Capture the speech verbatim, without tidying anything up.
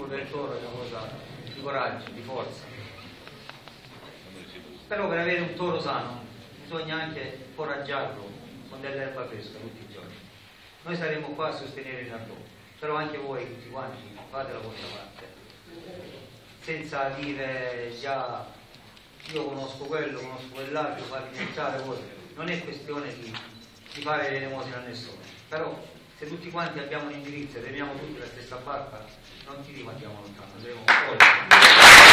del toro è una cosa di coraggio, di forza. Però per avere un toro sano bisogna anche foraggiarlo con dell'erba fresca tutti i giorni. Noi saremo qua a sostenere il Nardò, però anche voi tutti quanti fate la vostra parte, senza dire già io conosco quello, conosco quell'altro, farvi diventare voi. Non è questione di, di fare l'elemosina a nessuno, però se tutti quanti abbiamo un indirizzo e remiamo tutti la stessa barca, non ti dico andiamo lontano, andremo fuori.